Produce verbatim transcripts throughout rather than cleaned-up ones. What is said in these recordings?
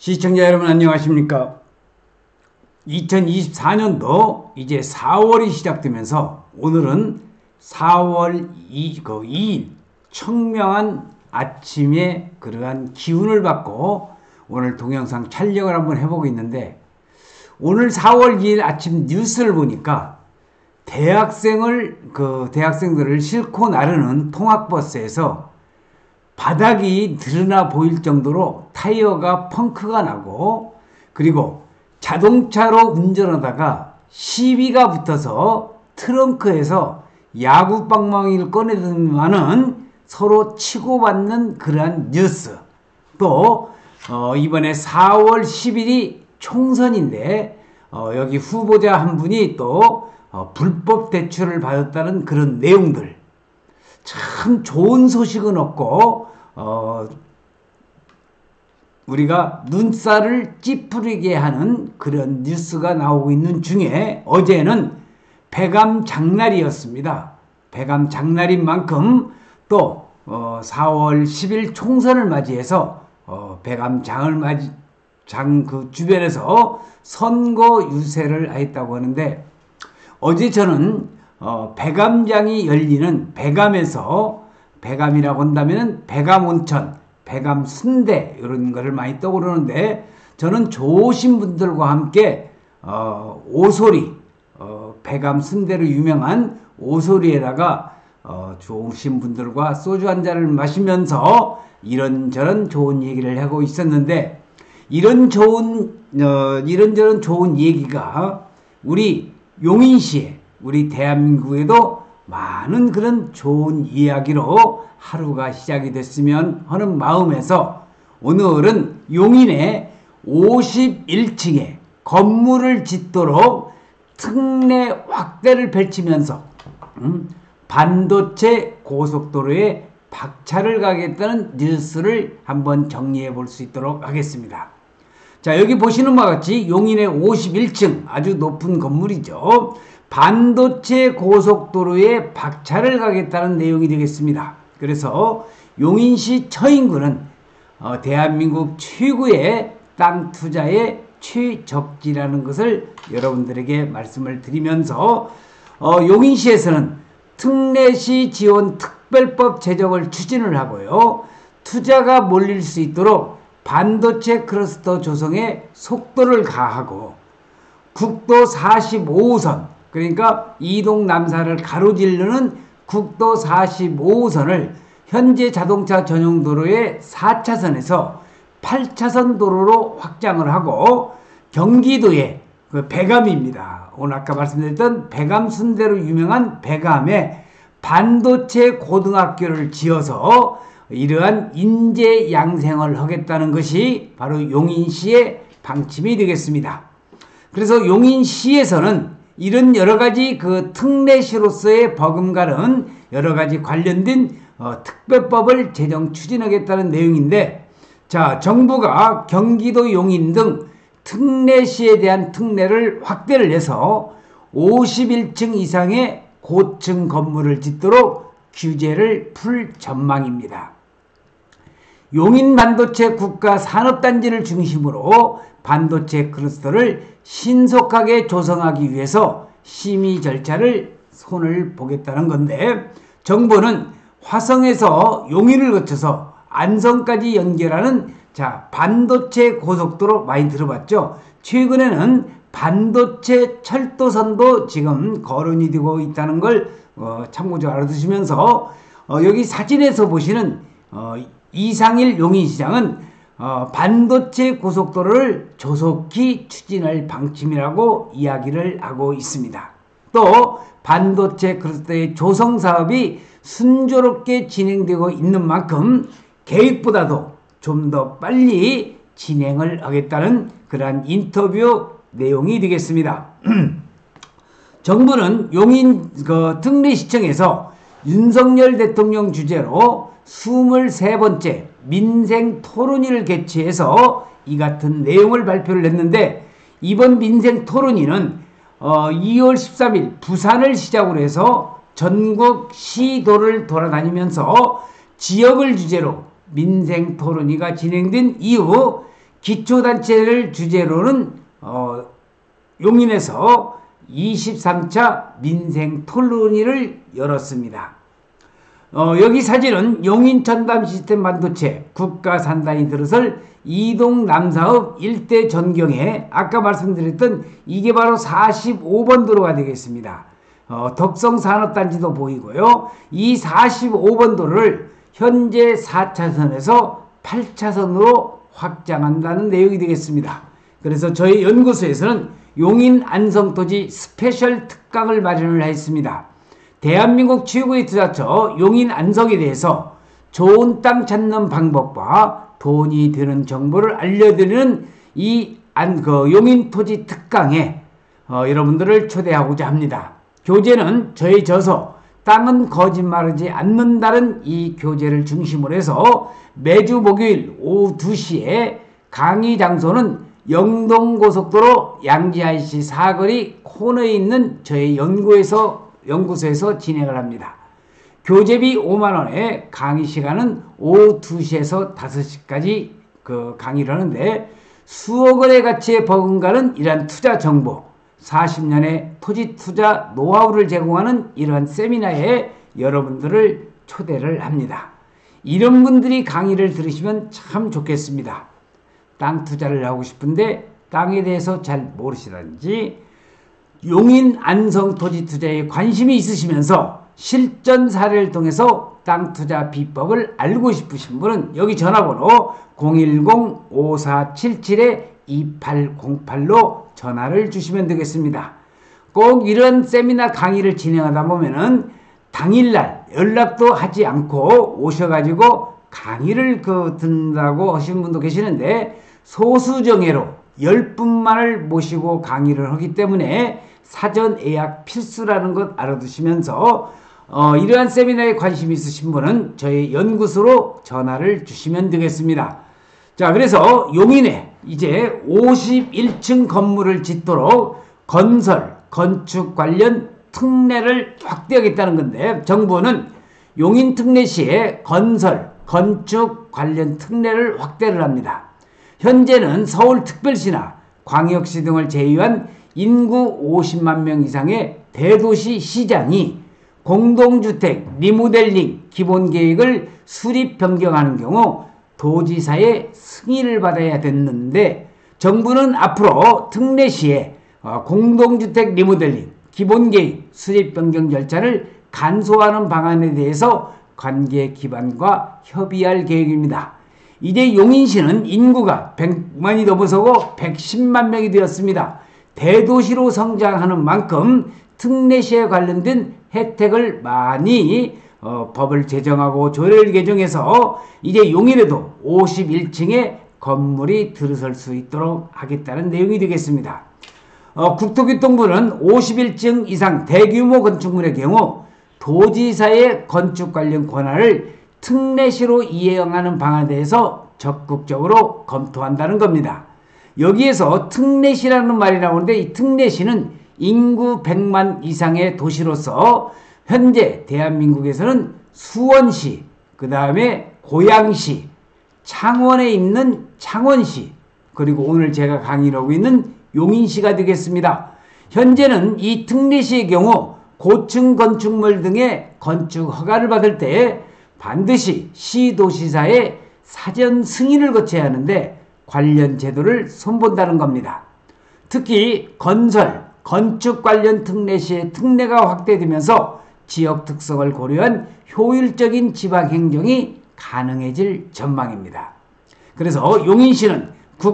시청자 여러분 안녕하십니까? 이천이십사 년도 이제 사월이 시작되면서 오늘은 사월 이 일 청명한 아침에 그러한 기운을 받고 오늘 동영상 촬영을 한번 해보고 있는데, 오늘 사월 이 일 아침 뉴스를 보니까 대학생을 그 대학생들을 싣고 나르는 통학버스에서 바닥이 드러나 보일 정도로 타이어가 펑크가 나고, 그리고 자동차로 운전하다가 시비가 붙어서 트렁크에서 야구 방망이를 꺼내들면은 서로 치고받는 그러한 뉴스. 또 어 이번에 사월 십일이 총선인데 어 여기 후보자 한 분이 또 어 불법 대출을 받았다는 그런 내용들, 참 좋은 소식은 없고 어 우리가 눈살을 찌푸리게 하는 그런 뉴스가 나오고 있는 중에, 어제는 백암 장날이었습니다. 백암 장날인 만큼 또 어 사월 십일 총선을 맞이해서 어 백암 장을 맞이 장 그 주변에서 선거 유세를 했다고 하는데, 어제 저는 어, 백암장이 열리는 백암에서, 백암이라고 한다면 백암온천, 백암순대 이런 거를 많이 떠오르는데, 저는 좋으신 분들과 함께 어, 오소리, 어, 백암순대로 유명한 오소리에다가 어, 좋으신 분들과 소주 한 잔을 마시면서 이런저런 좋은 얘기를 하고 있었는데, 이런 좋은 어, 이런저런 좋은 얘기가 우리 용인시에, 우리 대한민국에도 많은 그런 좋은 이야기로 하루가 시작이 됐으면 하는 마음에서, 오늘은 용인의 오십일 층에 건물을 짓도록 특례 확대를 펼치면서 음, 반도체 고속도로에 박차를 가겠다는 뉴스를 한번 정리해 볼 수 있도록 하겠습니다. 자, 여기 보시는 바와 같이 용인의 오십일 층 아주 높은 건물이죠. 반도체 고속도로에 박차를 가겠다는 내용이 되겠습니다. 그래서 용인시 처인구는 어, 대한민국 최고의 땅 투자의 최적지라는 것을 여러분들에게 말씀을 드리면서, 어, 용인시에서는 특례시 지원 특별법 제정을 추진을 하고요, 투자가 몰릴 수 있도록 반도체 클러스터 조성에 속도를 가하고, 국도 사십오 호선, 그러니까 이동 남사를 가로지르는 국도 사십오 호선을 현재 자동차 전용 도로의 사 차선에서 팔 차선 도로로 확장을 하고, 경기도의 그 백암입니다. 오늘 아까 말씀드렸던 백암순대로 유명한 백암에 반도체 고등학교를 지어서 이러한 인재 양생을 하겠다는 것이 바로 용인시의 방침이 되겠습니다. 그래서 용인시에서는 이런 여러가지 그 특례시로서의 버금가는 여러가지 관련된 어, 특별법을 제정 추진하겠다는 내용인데, 자, 정부가 경기도 용인 등 특례시에 대한 특례를 확대를 해서 오십일 층 이상의 고층 건물을 짓도록 규제를 풀 전망입니다. 용인 반도체 국가 산업단지를 중심으로 반도체 클러스터를 신속하게 조성하기 위해서 심의 절차를 손을 보겠다는 건데, 정부는 화성에서 용인을 거쳐서 안성까지 연결하는, 자, 반도체 고속도로 많이 들어봤죠? 최근에는 반도체 철도선도 지금 거론이 되고 있다는 걸 어, 참고적으로 알아두시면서, 어, 여기 사진에서 보시는 어, 이상일 용인시장은 어, 반도체 고속도로를 조속히 추진할 방침이라고 이야기를 하고 있습니다. 또 반도체 클러스터의 조성 사업이 순조롭게 진행되고 있는 만큼 계획보다도 좀 더 빨리 진행을 하겠다는 그러한 인터뷰 내용이 되겠습니다. 정부는 용인 그 특례시청에서 윤석열 대통령 주재로 이십삼 번째 민생 토론회를 개최해서 이 같은 내용을 발표를 했는데, 이번 민생 토론회는 어, 이월 십삼일 부산을 시작으로 해서 전국 시도를 돌아다니면서 지역을 주제로 민생 토론회가 진행된 이후 기초단체를 주제로는 어, 용인에서 이십삼 차 민생토론회를 열었습니다. 어, 여기 사진은 용인 첨단시스템 반도체 국가산단이 들어설 이동 남사업 일대 전경에 아까 말씀드렸던 이게 바로 사십오 번 도로가 되겠습니다. 어, 덕성산업단지도 보이고요. 이 사십오 번 도로를 현재 사 차선에서 팔 차선으로 확장한다는 내용이 되겠습니다. 그래서 저희 연구소에서는 용인 안성토지 스페셜 특강을 마련을 했습니다. 대한민국 최고의 투자처 용인 안성에 대해서 좋은 땅 찾는 방법과 돈이 되는 정보를 알려드리는 이 안, 그 용인 토지 특강에 어, 여러분들을 초대하고자 합니다. 교재는 저희 저서 땅은 거짓말하지 않는다는 이 교재를 중심으로 해서 매주 목요일 오후 두 시에 강의 장소는 영동고속도로 양지아이씨 사거리 코너에 있는 저희 연구에서 연구소에서 진행을 합니다. 교재비 오만 원에 강의 시간은 오후 두 시에서 다섯 시까지 그 강의를 하는데 수억 원의 가치에 버금가는 이러한 투자 정보, 사십 년의 토지 투자 노하우를 제공하는 이러한 세미나에 여러분들을 초대를 합니다. 이런 분들이 강의를 들으시면 참 좋겠습니다. 땅 투자를 하고 싶은데 땅에 대해서 잘 모르시다든지 용인 안성 토지 투자에 관심이 있으시면서 실전 사례를 통해서 땅 투자 비법을 알고 싶으신 분은 여기 전화번호 공일공 오사칠칠 이팔공팔로 전화를 주시면 되겠습니다. 꼭 이런 세미나 강의를 진행하다 보면은 당일날 연락도 하지 않고 오셔가지고 강의를 그 듣는다고 하시는 분도 계시는데 소수정예로 열 분만을 모시고 강의를 하기 때문에 사전 예약 필수라는 것 알아두시면서 어, 이러한 세미나에 관심 있으신 분은 저희 연구소로 전화를 주시면 되겠습니다. 자, 그래서 용인에 이제 오십일 층 건물을 짓도록 건설, 건축 관련 특례를 확대하겠다는 건데 정부는 용인 특례시에 건설, 건축 관련 특례를 확대를 합니다. 현재는 서울특별시나 광역시 등을 제외한 인구 오십만 명 이상의 대도시 시장이 공동주택 리모델링 기본계획을 수립 변경하는 경우 도지사의 승인을 받아야 됐는데 정부는 앞으로 특례시에 공동주택 리모델링 기본계획 수립 변경 절차를 간소화하는 방안에 대해서 관계기관과 협의할 계획입니다. 이제 용인시는 인구가 백만이 넘어서고 백십만 명이 되었습니다. 대도시로 성장하는 만큼 특례시에 관련된 혜택을 많이 어, 법을 제정하고 조례를 개정해서 이제 용인에도 오십일 층의 건물이 들어설 수 있도록 하겠다는 내용이 되겠습니다. 어, 국토교통부는 오십일 층 이상 대규모 건축물의 경우 도지사의 건축 관련 권한을 특례시로 이행하는 방안에 대해서 적극적으로 검토한다는 겁니다. 여기에서 특례시라는 말이 나오는데 이 특례시는 인구 백만 이상의 도시로서 현재 대한민국에서는 수원시, 그 다음에 고양시, 창원에 있는 창원시, 그리고 오늘 제가 강의를 하고 있는 용인시가 되겠습니다. 현재는 이 특례시의 경우 고층 건축물 등의 건축 허가를 받을 때 반드시 시도시사의 사전 승인을 거쳐야 하는데 관련 제도를 손본다는 겁니다. 특히 건설, 건축 관련 특례시의 특례가 확대되면서 지역 특성을 고려한 효율적인 지방행정이 가능해질 전망입니다. 그래서 용인시는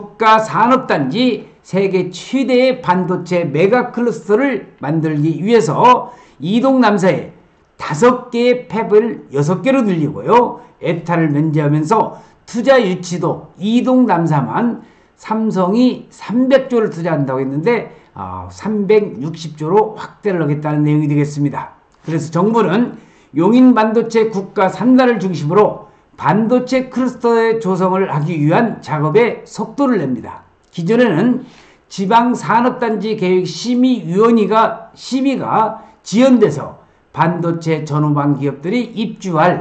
국가산업단지 세계 최대의 반도체 메가클러스터를 만들기 위해서 이동 남사에 다섯 개의 팹을 여섯 개로 늘리고요. 에타를 면제하면서 투자 유치도 이동 남사만 삼성이 삼백 조를 투자한다고 했는데 어, 삼백육십 조로 확대를 하겠다는 내용이 되겠습니다. 그래서 정부는 용인 반도체 국가 산단을 중심으로 반도체 클러스터의 조성을 하기 위한 작업에 속도를 냅니다. 기존에는 지방산업단지 계획심의위원회가 심의가 지연돼서 반도체 전후반 기업들이 입주할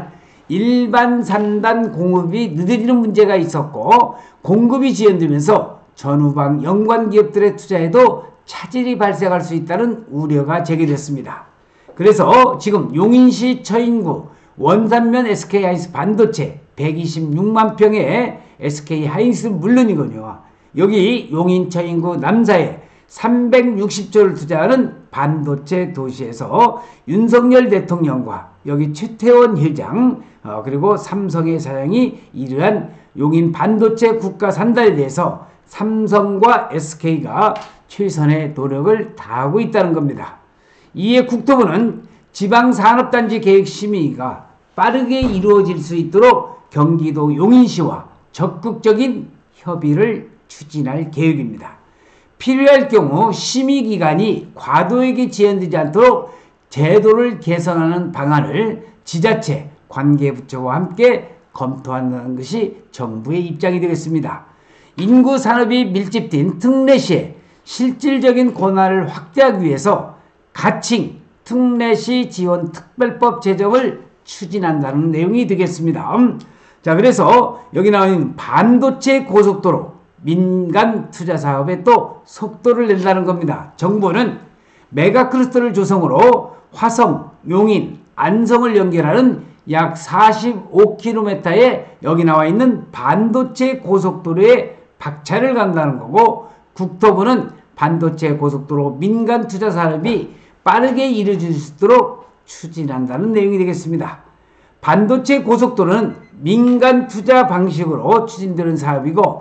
일반 산단 공급이 늦어지는 문제가 있었고 공급이 지연되면서 전후방 연관 기업들의 투자에도 차질이 발생할 수 있다는 우려가 제기됐습니다. 그래서 지금 용인시 처인구 원산면 에스케이하이닉스 반도체 백이십육만 평의 에스케이하이닉스 물론이거든요. 여기 용인 처인구 남사에 삼백육십조를 투자하는 반도체 도시에서 윤석열 대통령과 여기 최태원 회장 어, 그리고 삼성의 사장이 이러한 용인 반도체 국가 산단에 대해서 삼성과 에스케이가 최선의 노력을 다하고 있다는 겁니다. 이에 국토부는 지방산업단지 계획 심의가 빠르게 이루어질 수 있도록 경기도 용인시와 적극적인 협의를 추진할 계획입니다. 필요할 경우 심의기간이 과도하게 지연되지 않도록 제도를 개선하는 방안을 지자체, 관계부처와 함께 검토한다는 것이 정부의 입장이 되겠습니다. 인구 산업이 밀집된 특례시의 실질적인 권한을 확대하기 위해서 가칭 특례시 지원 특별법 제정을 추진한다는 내용이 되겠습니다. 자, 그래서 여기 나오는 반도체 고속도로 민간 투자 사업에 또 속도를 낸다는 겁니다. 정부는 메가 클러스터를 조성으로 화성, 용인, 안성을 연결하는 약 사십오 킬로미터의 여기 나와 있는 반도체 고속도로에 박차를 간다는 거고, 국토부는 반도체 고속도로 민간 투자 사업이 빠르게 이루어질 수 있도록 추진한다는 내용이 되겠습니다. 반도체 고속도로는 민간 투자 방식으로 추진되는 사업이고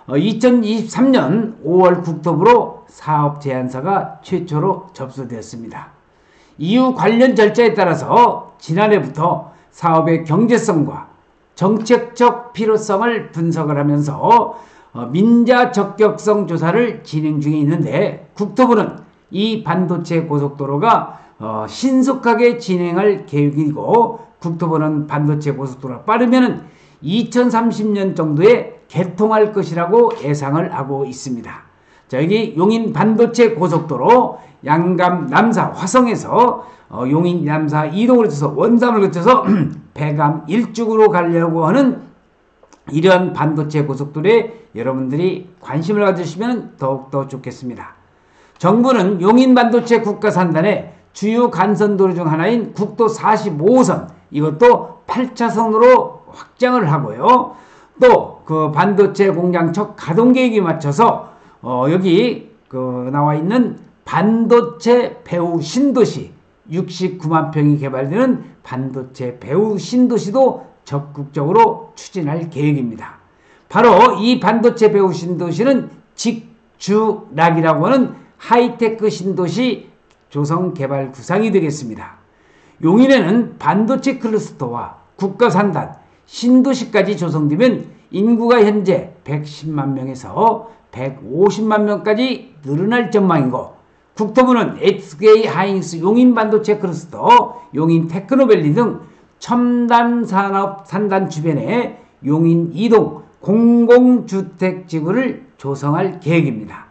이천이십삼년 오월 국토부로 사업 제안서가 최초로 접수되었습니다. 이후 관련 절차에 따라서 지난해부터 사업의 경제성과 정책적 필요성을 분석을 하면서 민자 적격성 조사를 진행 중에 있는데, 국토부는 이 반도체 고속도로가 신속하게 진행할 계획이고, 국토부는 반도체 고속도로가 빠르면 이천삼십년 정도에 개통할 것이라고 예상을 하고 있습니다. 자, 여기 용인 반도체 고속도로 양감 남사 화성에서 어, 용인 남사 이동을 거쳐서 원삼을 거쳐서 배감 일죽으로 가려고 하는 이러한 반도체 고속도로에 여러분들이 관심을 가지시면 더욱더 좋겠습니다. 정부는 용인 반도체 국가산단의 주요 간선도로 중 하나인 국도 사십오호선 이것도 팔 차선으로 확장을 하고요. 또 그 반도체 공장 첫 가동 계획에 맞춰서 어 여기 그 나와 있는 반도체 배후 신도시 육십구만 평이 개발되는 반도체 배후 신도시도 적극적으로 추진할 계획입니다. 바로 이 반도체 배후 신도시는 직주락이라고 하는 하이테크 신도시 조성 개발 구상이 되겠습니다. 용인에는 반도체 클러스터와 국가산단, 신도시까지 조성되면 인구가 현재 백십만 명에서 백오십만 명까지 늘어날 전망이고, 국토부는 에스케이하이닉스 용인 반도체 클러스터, 용인 테크노밸리 등 첨단 산업 산단 주변에 용인 이동 공공주택 지구를 조성할 계획입니다.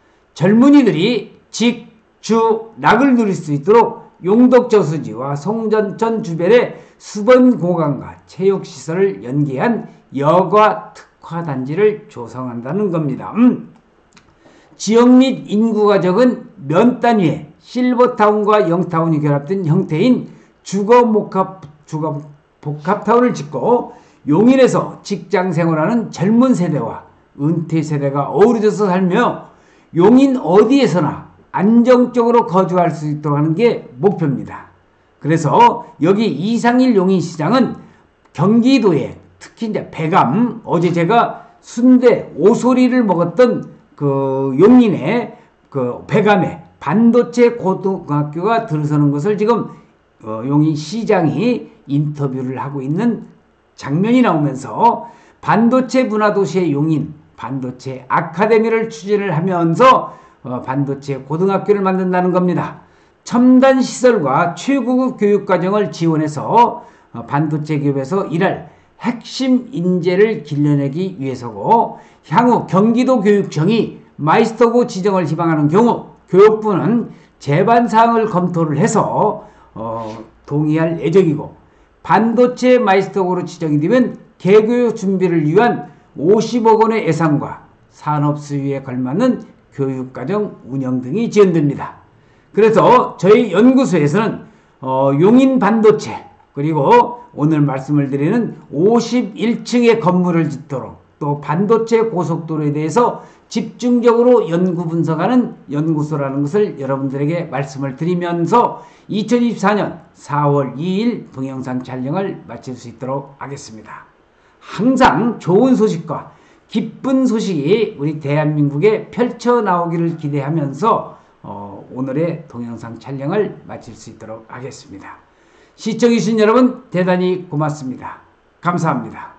젊은이들이 직, 주, 락을 누릴 수 있도록 용덕저수지와 송전천 주변에 수변공간과 체육시설을 연계한 여가 특화단지를 조성한다는 겁니다. 음. 지역 및 인구가 적은 면 단위의 실버타운과 영타운이 결합된 형태인 주거복합, 주거복합타운을 짓고 용인에서 직장 생활하는 젊은 세대와 은퇴 세대가 어우러져서 살며 용인 어디에서나 안정적으로 거주할 수 있도록 하는 게 목표입니다. 그래서 여기 이상일 용인시장은 경기도에 특히 이제 배감, 어제 제가 순대 오소리를 먹었던 그 용인의 그 배감에 반도체 고등학교가 들어서는 것을 지금 어 용인시장이 인터뷰를 하고 있는 장면이 나오면서 반도체 문화도시의 용인 반도체 아카데미를 추진을 하면서 어 반도체 고등학교를 만든다는 겁니다. 첨단 시설과 최고급 교육과정을 지원해서 어 반도체 기업에서 일할 핵심 인재를 길러내기 위해서고, 향후 경기도 교육청이 마이스터고 지정을 희망하는 경우 교육부는 제반 사항을 검토를 해서 어 동의할 예정이고, 반도체 마이스터고로 지정이 되면 개교 준비를 위한 오십억 원의 예산과 산업 수요에 걸맞는 교육과정 운영 등이 지원됩니다. 그래서 저희 연구소에서는 어, 용인 반도체 그리고 오늘 말씀을 드리는 오십일 층의 건물을 짓도록 또 반도체 고속도로에 대해서 집중적으로 연구 분석하는 연구소라는 것을 여러분들에게 말씀을 드리면서 이천이십사 년 사월 이일 동영상 촬영을 마칠 수 있도록 하겠습니다. 항상 좋은 소식과 기쁜 소식이 우리 대한민국에 펼쳐 나오기를 기대하면서 어, 오늘의 동영상 촬영을 마칠 수 있도록 하겠습니다. 시청해주신 여러분 대단히 고맙습니다. 감사합니다.